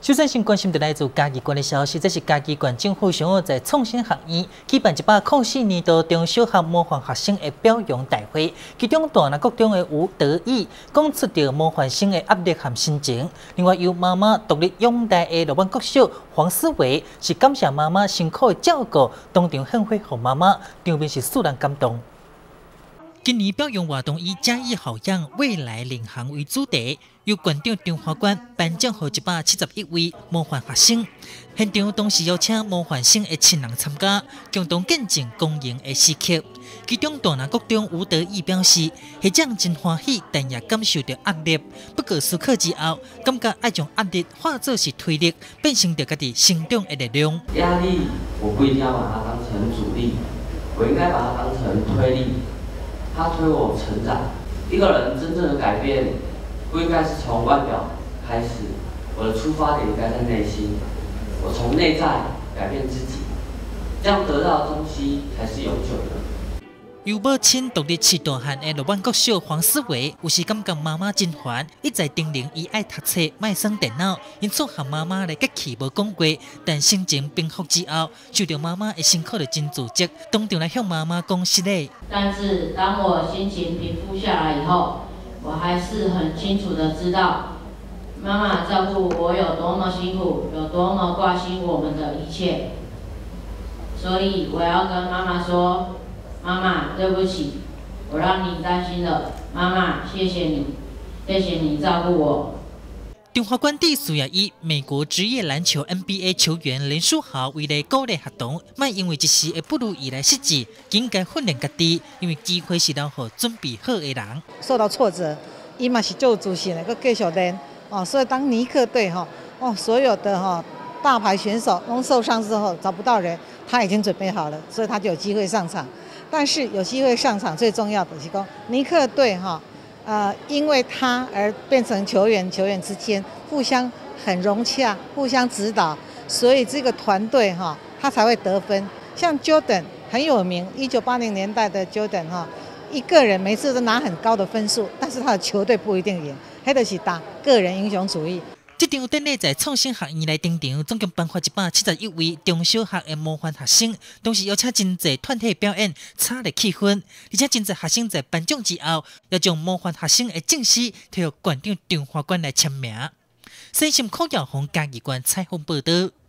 首先，先关心的来自嘉义县的消息，这是嘉义县政府上午在创新学院举办104年度中小学模范学生的表扬大会，其中大南国中的吴德义讲出着模范生的压力和心情。另外，由妈妈独立养大的罗湾国小黄思维是感谢妈妈辛苦的照顾，当场献花给妈妈，场面是使人感动。今年表扬活动以嘉义好样未来领航为主题，由县长张华官颁奖给171位模范学生。现场同时邀请模范生的亲人参加，共同见证公营的时刻。其中大南国中吴德义表示，学长真欢喜，但也感受到压力。不过思考之后，感觉要将压力化作是推力，变成着家己成长的力量。 压力我不一定要把它当成阻力，我应该把它当成推力。它推我成长。一个人真正的改变，不应该是从外表开始，我的出发点应该在内心。我从内在改变自己，这样得到的东西才是永久的。 由母亲独立饲大汉的罗湾国小黄思维，有时感觉妈妈真烦，一再叮咛伊爱读册，卖耍电脑，因此和妈妈来客气无讲过。但心情平复之后，受到妈妈的辛苦的真自责，当场来向妈妈讲实礼。 但是当我心情平复下来以后，我还是很清楚的知道，妈妈照顾我有多么辛苦，有多么挂心我们的一切。所以我要跟妈妈说。妈妈，对不起，我让你担心了。妈妈，谢谢你，谢谢你照顾我。 中华官地虽然以美国职业篮球 NBA 球员林书豪为例鼓励学童，莫因为一时会不如意来失志，应该训练家己，因为机会是留给准备好的人。 受到挫折，伊嘛是做自信的，佮继续练哦。所以当尼克队所有的大牌选手都受伤之后找不到人，他已经准备好了，所以他就有机会上场。但是有机会上场，最重要的是说，尼克队因为他而变成球员之间互相很融洽，互相指导，所以这个团队他才会得分。像 Jordan 很有名，1980年代的 Jordan 一个人每次都拿很高的分数，但是他的球队不一定赢，那就是打个人英雄主义。 这场典礼在创新学院来登场，总共颁发171位中小学的模范学生，同时邀请真侪团体表演，炒热气氛。而且真侪学生在颁奖之后，要将模范学生的证书推予县长张华官来签名。新闻口耀宏嘉义县采访报道。